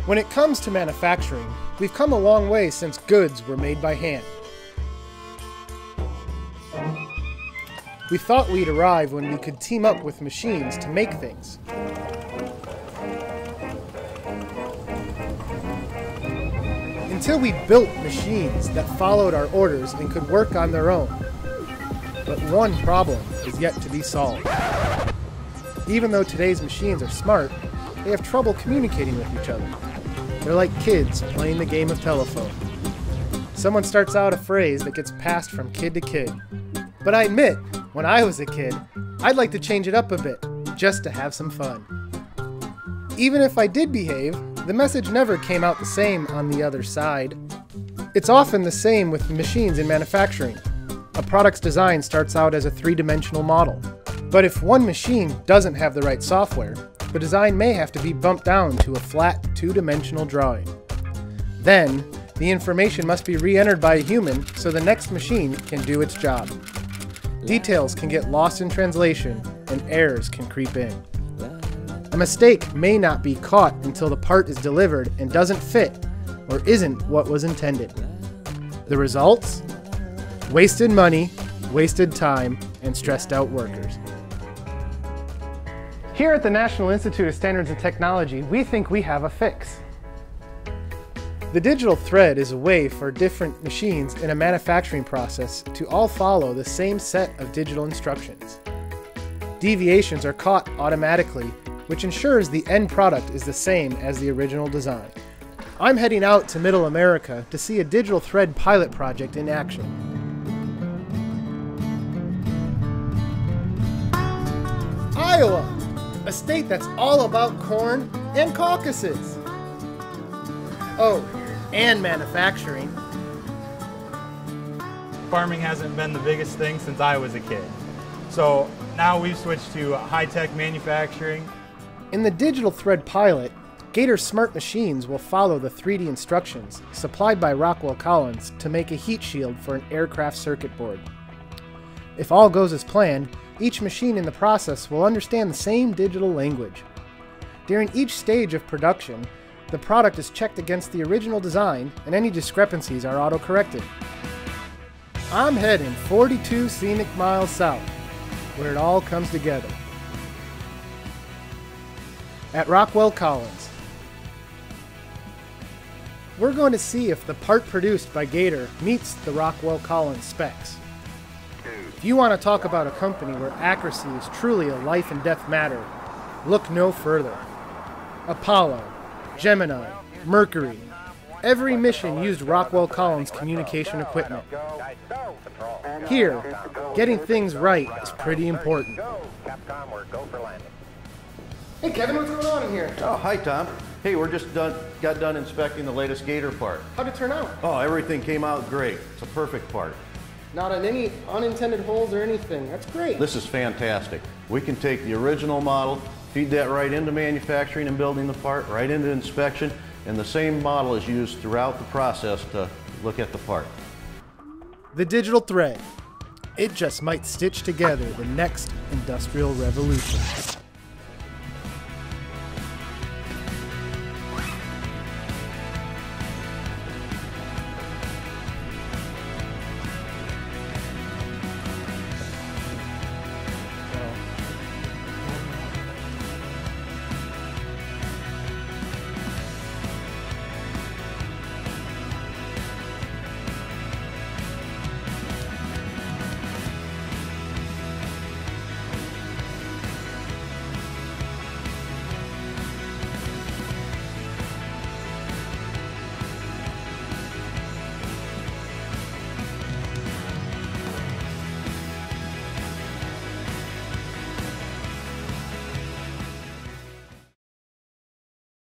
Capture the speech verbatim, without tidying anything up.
When it comes to manufacturing, we've come a long way since goods were made by hand. We thought we'd arrive when we could team up with machines to make things. Until we built machines that followed our orders and could work on their own. But one problem is yet to be solved. Even though today's machines are smart, they have trouble communicating with each other. They're like kids playing the game of telephone. Someone starts out a phrase that gets passed from kid to kid. But I admit, when I was a kid, I'd like to change it up a bit, just to have some fun. Even if I did behave, the message never came out the same on the other side. It's often the same with machines in manufacturing. A product's design starts out as a three-dimensional model. But if one machine doesn't have the right software, the design may have to be bumped down to a flat, two-dimensional drawing. Then, the information must be re-entered by a human so the next machine can do its job. Details can get lost in translation, and errors can creep in. A mistake may not be caught until the part is delivered and doesn't fit, or isn't what was intended. The results? Wasted money, wasted time, and stressed out workers. Here at the National Institute of Standards and Technology, we think we have a fix. The digital thread is a way for different machines in a manufacturing process to all follow the same set of digital instructions. Deviations are caught automatically, which ensures the end product is the same as the original design. I'm heading out to Middle America to see a digital thread pilot project in action. Iowa, a state that's all about corn and caucuses. Oh, and manufacturing. Farming hasn't been the biggest thing since I was a kid. So now we've switched to high-tech manufacturing. In the digital thread pilot, Gator Smart Machines will follow the three D instructions supplied by Rockwell Collins to make a heat shield for an aircraft circuit board. If all goes as planned, each machine in the process will understand the same digital language. During each stage of production, the product is checked against the original design and any discrepancies are auto-corrected. I'm heading forty-two scenic miles south, where it all comes together. At Rockwell Collins. We're going to see if the part produced by Gator meets the Rockwell Collins specs. If you want to talk about a company where accuracy is truly a life and death matter, look no further. Apollo, Gemini, Mercury, every mission used Rockwell Collins communication equipment. Here, getting things right is pretty important. Hey Kevin, what's going on in here? Oh, hi Tom. Hey, we're just done, got done inspecting the latest Gator part. How'd it turn out? Oh, everything came out great. It's a perfect part. Not on any unintended holes or anything. That's great. This is fantastic. We can take the original model, feed that right into manufacturing and building the part, right into inspection, and the same model is used throughout the process to look at the part. The digital thread. It just might stitch together the next industrial revolution.